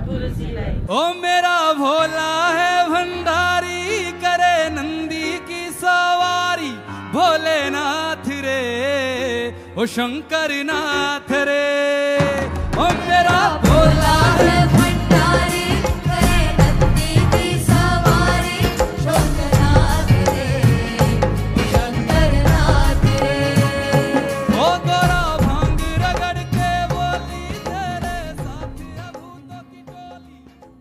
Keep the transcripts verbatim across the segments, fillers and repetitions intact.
ओ मेरा भोला है भंडारी, करे नंदी की सवारी, भोलेनाथ रे ओ शंकर नाथ रे। ओ मेरा भोला है भंडारी, करे नंदी की सवारी, शंकरनाथ रे शंकरनाथ रे। ओ गोरा भांग रगड़ के बोली, तेरे साथ भूतों की टोली।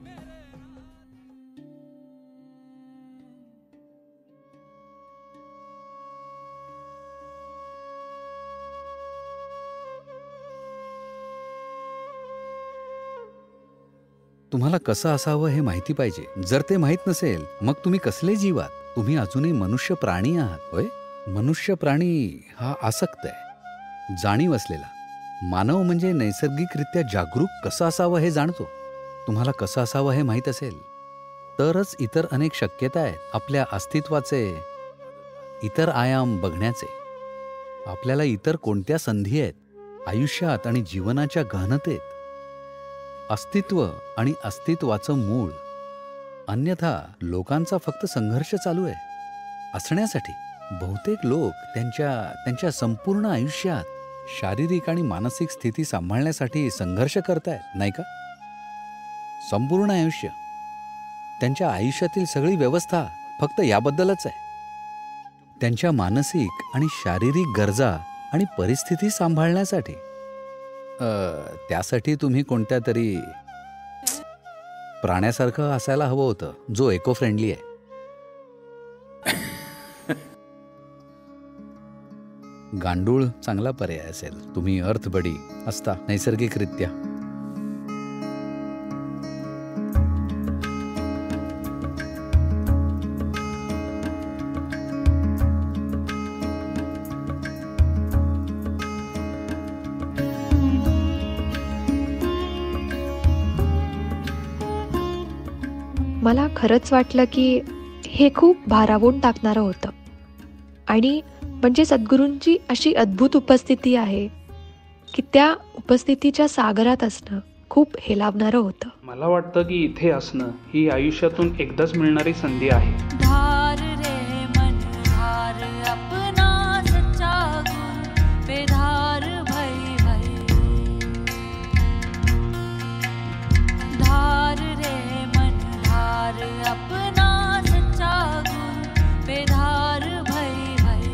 तुम्हाला कसं असावं हे माहिती पाहिजे. जर ते माहीत नसेल मग तुम्ही कसले जीव आहात? तुम्ही अजूनही मनुष्य प्राणी आहात. होय, मनुष्य प्राणी हा आसक्त आहे, जाणीव असलेला. मानव म्हणजे नैसर्गिकरित्या जागरूक कसा असावं हे जाणतो. तुम्हाला कसं असावं हे माहीत असेल तरच इतर अनेक शक्यता आहेत आपल्या अस्तित्वाचे, इतर आयाम बघण्याचे. आपल्याला इतर कोणत्या संधी आहेत आयुष्यात आणि जीवनाच्या गहनतेत. अस्तित्व आणि अस्तित्वाचं मूळ. अन्यथा लोकांचा फक्त संघर्ष चालू आहे असण्यासाठी. बहुतेक लोक त्यांच्या त्यांच्या संपूर्ण आयुष्यात शारीरिक आणि मानसिक स्थिती सांभाळण्यासाठी संघर्ष करतायत, नाही का? संपूर्ण आयुष्य, त्यांच्या आयुष्यातील सगळी व्यवस्था फक्त याबद्दलच आहे. त्यांच्या मानसिक आणि शारीरिक गरजा आणि परिस्थिती सांभाळण्यासाठी. त्यासाठी तुम्ही कोणत्या तरी प्राण्यासारखं असायला हवं होतं जो इको फ्रेंडली आहे. गांडूळ चांगला पर्याय असेल. तुम्ही अर्थबडी असता नैसर्गिकरित्या. मला खरंच वाटलं की हे खूप भारावून टाकणारं होतं. आणि म्हणजे सद्गुरूंची अशी अद्भुत उपस्थिती आहे की त्या उपस्थितीच्या सागरात असणं खूप हेलावणारं होतं. मला वाटतं की इथे असणं ही आयुष्यातून एकदाच मिळणारी संधी आहे. धार रे मन धार अपना सच्चा गुरु पे धार भई भई. धार रे मन धार अपना सच्चा गुरु पे धार भई भई.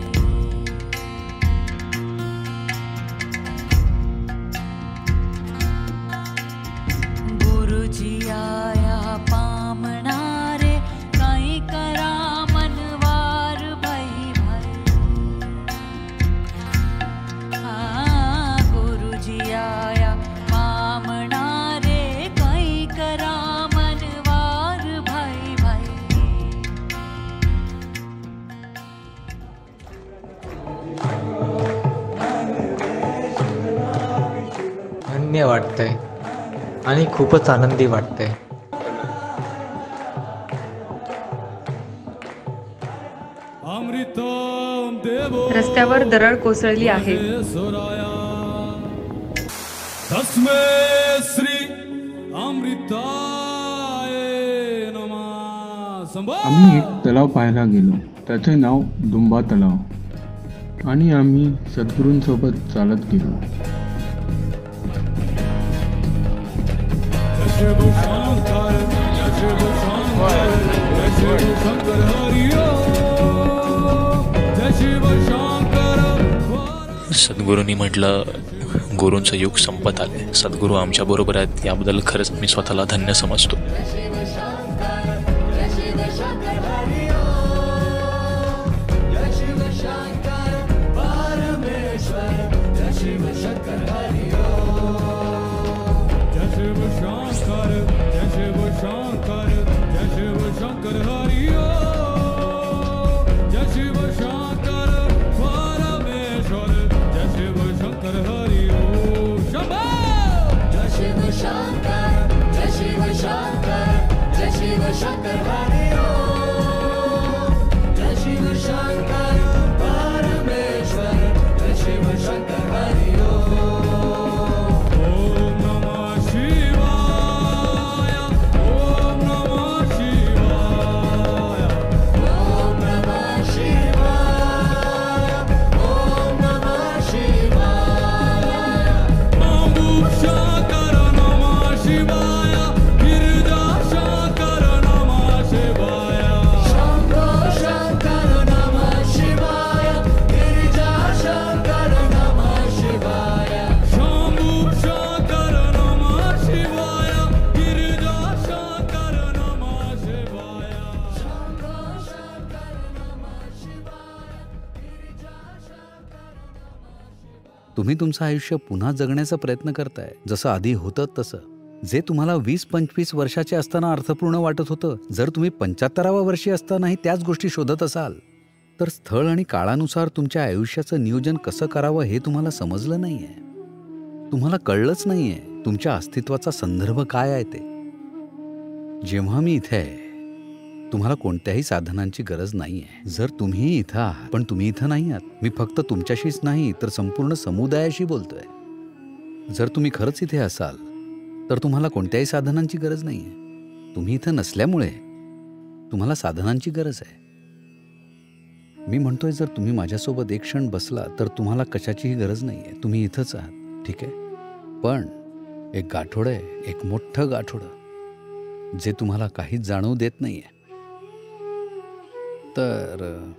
गुरुजी आया पामना रे काई करा मनवार भई भई. हाँ गुरुजी आया पामना रे काई करा मनवार भई भई. धन्य वाटतंय आणि खूपच आनंदी वाटतंय. रस्त्यावर दरड कोसळली आहे. तस्मै श्री अमृताय नमः. आम्ही एक तलाव पाहायला गेलो. त्याचे नाव दुंबा तलाव. आणि आम्ही सद्गुरूंसोबत चालत गेलो. सद्गुरूंनी म्हटलं गुरूंचं युग संपत आले. सद्गुरू आमच्या बरोबर आहेत याबद्दल खरंच मी स्वतःला धन्य समजतो. Shankar, Jai Shiva Shankar. तुम्ही तुमचं आयुष्य पुन्हा जगण्याचा प्रयत्न करताय, जसं आधी होतं तसं. जे तुम्हाला वीस पंचवीस वर्षाचे असताना अर्थपूर्ण वाटत होतं, जर तुम्ही पंच्याहत्तराव्या वर्षी असतानाही त्याच गोष्टी शोधत असाल, तर स्थळ आणि काळानुसार तुमच्या आयुष्याचं नियोजन कसं करावं हे तुम्हाला समजलं नाहीये. तुम्हाला कळलंच नाहीये तुमच्या अस्तित्वाचा संदर्भ काय आहे ते. जेव्हा मी इथे आहे, तुम्हाला कोणत्याही साधनांची गरज नाहीये. जर तुम्ही इथं आहात, पण तुम्ही इथं नाही आहात. मी फक्त तुमच्याशीच नाही तर संपूर्ण समुदायाशी बोलतोय. जर तुम्ही खरंच इथे असाल तर तुम्हाला कोणत्याही साधनांची गरज नाहीये. तुम्ही इथं नसल्यामुळे तुम्हाला साधनांची गरज आहे. मी म्हणतोय, जर तुम्ही माझ्यासोबत एक क्षण बसला तर तुम्हाला कशाचीही गरज नाहीये. तुम्ही इथंच आहात, ठीक आहे. पण एक गाठोडं आहे, एक मोठं गाठोडं, जे तुम्हाला काहीच जाणवू देत नाहीये. तर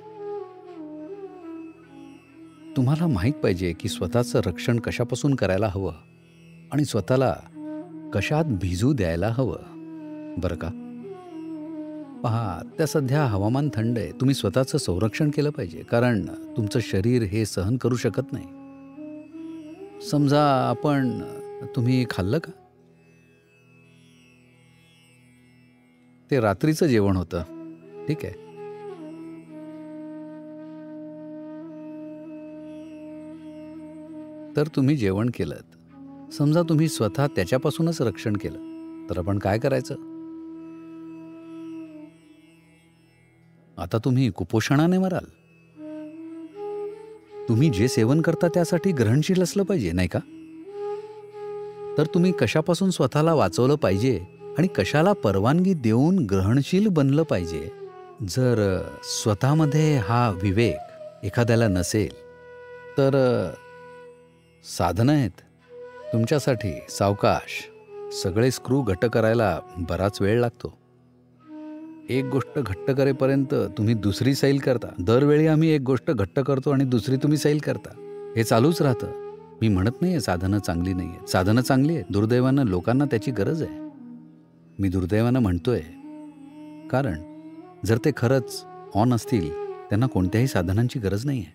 तुम्हाला माहीत पाहिजे की स्वतःचं रक्षण कशापासून करायला हवं आणि स्वतःला कशात भिजू द्यायला हवं, बरं का. पहा, त्या सध्या हवामान थंड आहे. तुम्ही स्वतःचं संरक्षण केलं पाहिजे, कारण तुमचं शरीर हे सहन करू शकत नाही. समजा आपण तुम्ही खाल्लं का? ते रात्रीचं जेवण होतं, ठीक आहे. तर तुम्ही जेवण केलं, समजा तुम्ही स्वतः त्याच्यापासूनच रक्षण केलं, तर आपण काय करायचं? आता तुम्ही कुपोषणाने मराल. तुम्ही जे सेवन करता त्यासाठी ग्रहणशील असलं पाहिजे, नाही का? तर तुम्ही कशापासून स्वतःला वाचवलं पाहिजे आणि कशाला परवानगी देऊन ग्रहणशील बनलं पाहिजे? जर स्वतःमध्ये हा विवेक एखाद्याला नसेल तर साधनं आहेत तुमच्यासाठी. सावकाश सगळे स्क्रू घट्ट करायला बराच वेळ लागतो. एक गोष्ट घट्ट करेपर्यंत तुम्ही दुसरी सैल करता. दरवेळी आम्ही एक गोष्ट घट्ट करतो आणि दुसरी तुम्ही सैल करता. हे चालूच राहतं. मी म्हणत नाहीये साधनं चांगली नाही आहेत. साधनं चांगली आहेत. दुर्दैवानं लोकांना त्याची गरज आहे. मी दुर्दैवानं म्हणतोय कारण जर ते खरंच ऑन असतील, त्यांना कोणत्याही साधनांची गरज नाही आहे.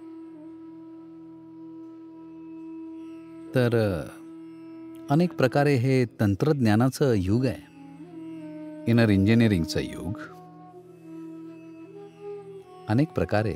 तर अनेक प्रकारे हे तंत्रज्ञानाचं युग आहे, इनर इंजिनिअरिंगचं युग. अनेक प्रकारे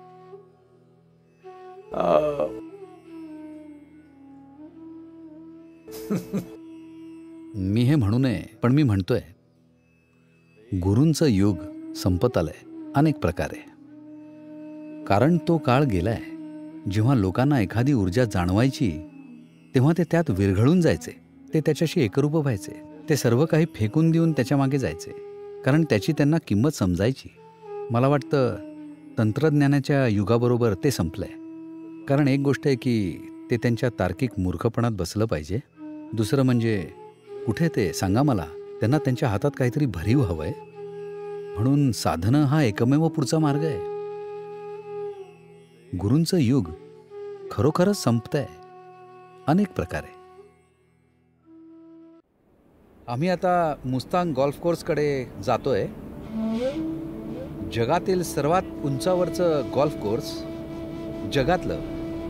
मी हे म्हणू नये, पण मी म्हणतोय गुरूंचं युग संपत आलंय अनेक प्रकारे. कारण तो काळ गेलाय जेव्हा लोकांना एखादी ऊर्जा जाणवायची तेव्हा ते त्यात विरघळून जायचे. ते त्याच्याशी एकरूप व्हायचे. ते सर्व काही फेकून देऊन त्याच्या मागे जायचे, कारण त्याची त्यांना किंमत समजायची. मला वाटतं तंत्रज्ञानाच्या युगाबरोबर ते संपलंय. कारण एक गोष्ट आहे की ते त्यांच्या तार्किक मूर्खपणात बसलं पाहिजे. दुसरं म्हणजे कुठे ते सांगा मला. त्यांना त्यांच्या हातात काहीतरी भरीव हवं आहे, म्हणून साधनं हा एकमेव पुढचा मार्ग आहे. गुरूंचं युग खरोखरच संपतंय अनेक प्रकारे. आम्ही आता मुस्तांग गॉल्फ कोर्सकडे जातोय. जगातील सर्वात उंचावरचं गॉल्फ कोर्स, जगातलं.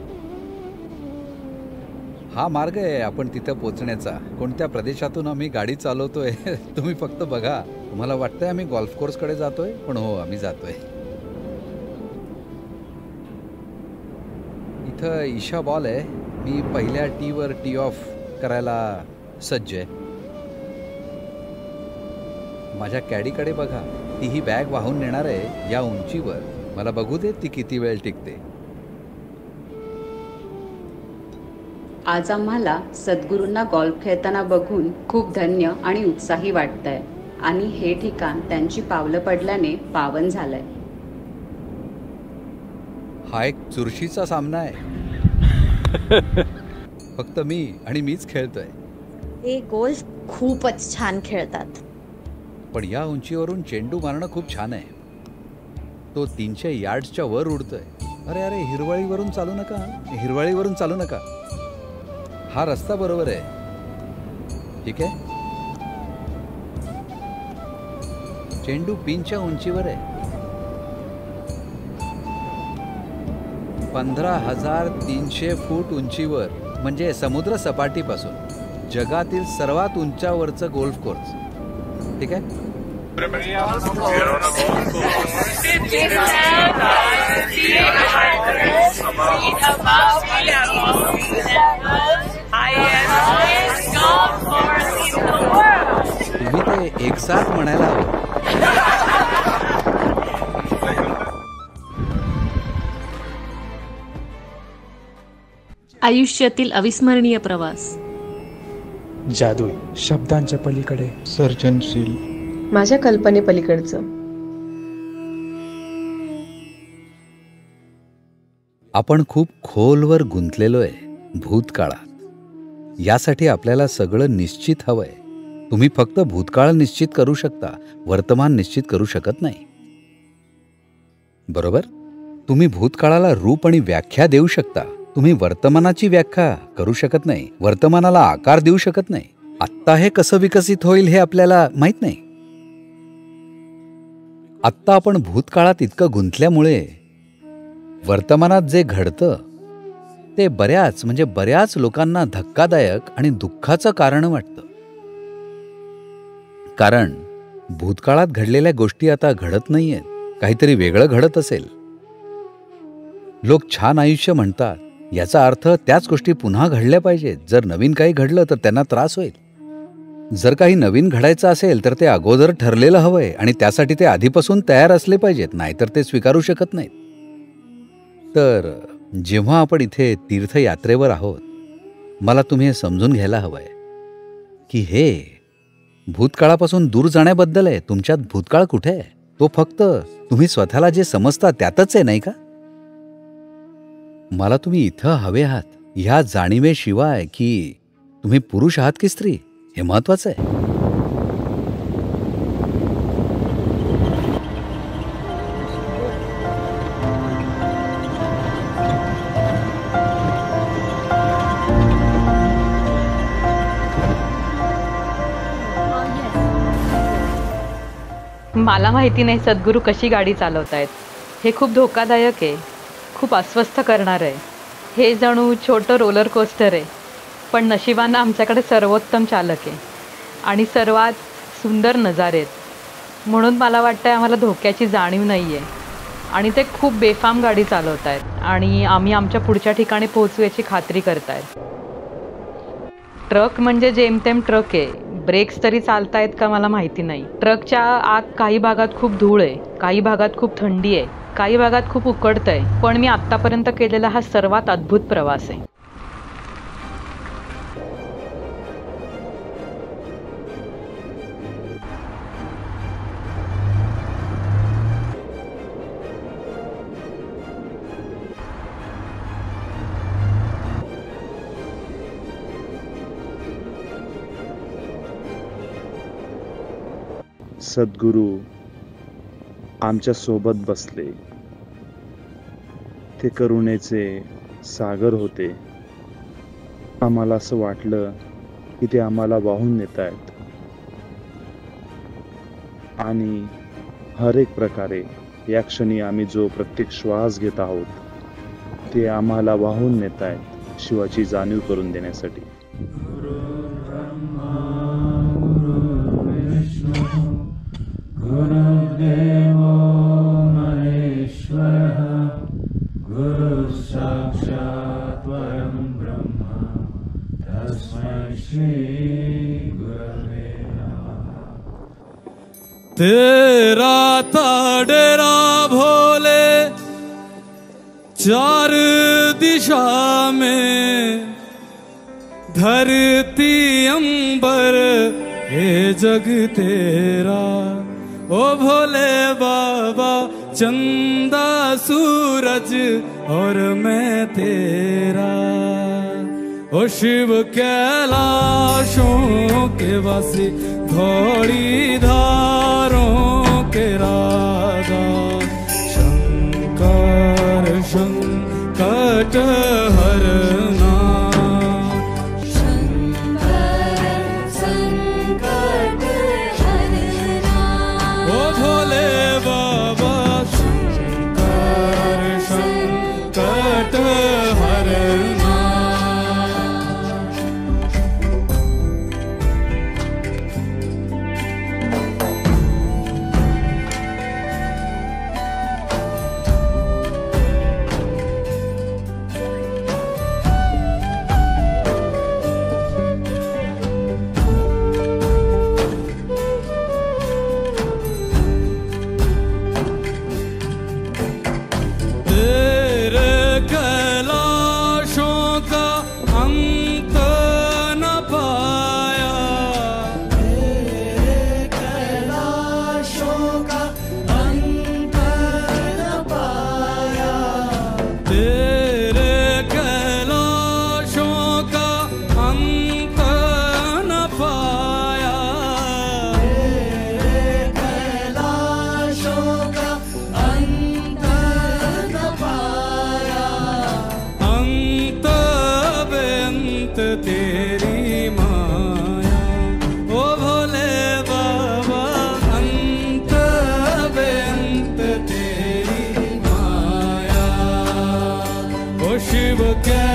हा मार्ग आहे आपण तिथं पोचण्याचा. कोणत्या प्रदेशातून आम्ही गाडी चालवतोय तुम्ही फक्त बघा. तुम्हाला वाटतंय आम्ही गॉल्फ कोर्सकडे जातोय, पण हो, आम्ही जातोय. इथं ईशा बॉल आहे. मी पहिल्या टीवर टी ऑफ करायला सज्ज आहे. माझ्या कॅडीकडे बघा. ती ही बॅग वाहून नेणार आहे या उंचीवर. मला बघू दे ती किती वेळ टिकते. आज आम्हाला सद्गुरूंना गॉल्फ खेळताना बघून खूप धन्य आणि उत्साही वाटतंय आणि हे ठिकाण त्यांची पावलं पडल्याने पावन झालंय. हा एक चुरशीचा सामना आहे. फक्त मी आणि मीच खेळतोय. ते गोल्फ खूपच छान खेळतात. पण या उंचीवरून चेंडू मारणं खूप छान आहे. तो तीनशे यार्ड्सच्या वर उडतोय. अरे अरे हिरवळीवरून चालू नका, हिरवळीवरून चालू नका. हा रस्ता बरोबर आहे, ठीक आहे. चेंडू पिनच्या उंचीवर आहे. पंधरा हजार तीनशे फूट उंचीवर म्हणजे समुद्र सपाटीपासून जगातील सर्वात उंचावरचं गोल्फ कोर्स. ठीक आहे. तुम्ही ते एक साथ म्हणायला हवं. आयुष्यातील अविस्मरणीय प्रवास. जादू शब्दांच्या पलीकडे, सर्जनशील, माझ्या कल्पनेपलीकडचं. आपण खूप खोलवर गुंतलेलो आहे भूतकाळात. यासाठी आपल्याला सगळं निश्चित हवंय. तुम्ही फक्त भूतकाळ निश्चित करू शकता, वर्तमान निश्चित करू शकत नाही. बरोबर. तुम्ही भूतकाळाला रूप आणि व्याख्या देऊ शकता. तुम्ही वर्तमानाची व्याख्या करू शकत नाही, वर्तमानाला आकार देऊ शकत नाही. आत्ता हे कसं विकसित होईल हे आपल्याला माहित नाही. आत्ता आपण भूतकाळात इतकं गुंतल्यामुळे वर्तमानात जे घडतं ते बऱ्याच म्हणजे बऱ्याच लोकांना धक्कादायक आणि दुःखाचं कारण वाटतं. कारण भूतकाळात घडलेल्या गोष्टी आता घडत नाहीयेत, काहीतरी वेगळं घडत असेल. लोक छान आयुष्य म्हणतात, याचा अर्थ त्याच गोष्टी पुन्हा घडल्या पाहिजेत. जर नवीन काही घडलं तर त्यांना त्रास होईल. जर काही नवीन घडायचं असेल तर ते अगोदर ठरलेलं हवंय आणि त्यासाठी ते आधीपासून तयार असले पाहिजेत, नाहीतर ते स्वीकारू शकत नाहीत. तर जेव्हा आपण इथे तीर्थयात्रेवर आहोत, मला तुम्ही हे समजून घ्यायला हवंय की हे भूतकाळापासून दूर जाण्याबद्दल आहे. तुमच्यात भूतकाळ कुठे आहे? तो फक्त तुम्ही स्वतःला जे समजता त्यातच आहे, नाही का? मला तुम्ही इथं हवे आहात ह्या जाणीवेशिवाय की तुम्ही पुरुष आहात की स्त्री हे महत्वाचं आहे. मला माहिती नाही सद्गुरू कशी गाडी चालवतायत. हे खूप धोकादायक आहे, खूप अस्वस्थ करणार आहे. हे जणू छोटं रोलर कोस्टर आहे. पण नशिबानं आमच्याकडे सर्वोत्तम चालक आहे आणि सर्वात सुंदर नजारे आहेत. म्हणून मला वाटतं आम्हाला धोक्याची जाणीव नाही आहे आणि ते खूप बेफाम गाडी चालवत आहेत आणि आम्ही आमच्या पुढच्या ठिकाणी पोहोचू याची खात्री करतायत. ट्रक म्हणजे जेमतेम ट्रक आहे. ब्रेक्स तरी चालतायत का मला माहिती नाही. ट्रकच्या आत काही भागात खूप धूळ आहे, काही भागात खूप थंडी आहे, काही भागात खूप उकडतंय. पण मी आत्तापर्यंत केलेला हा सर्वात अद्भुत प्रवास आहे. सद्गुरू आमच्या सोबत बसले. ते करुणेचे सागर होते. आम्हाला असं वाटलं की ते आम्हाला वाहून नेत आहेत आणि हर एक प्रकारे या क्षणी आम्ही जो प्रत्येक श्वास घेत आहोत ते आम्हाला वाहून नेत आहेत शिवाची जाणीव करून देण्यासाठी. गुरुदेवो महेश्वरः गुरु साक्षात् परं ब्रह्म तस्मै श्री गुरवे नमः. तेरा ताडेरा भोले चार दिशा में धरती अंबर हे जग तेरा. ओ भोले बाबा चंदा सूरज और मैं तेरा. ओ शिव कैलाशों के वासी घोड़ी धारों के राजा. शंकर संकट हरना. भोले बाबा शंकर संकट के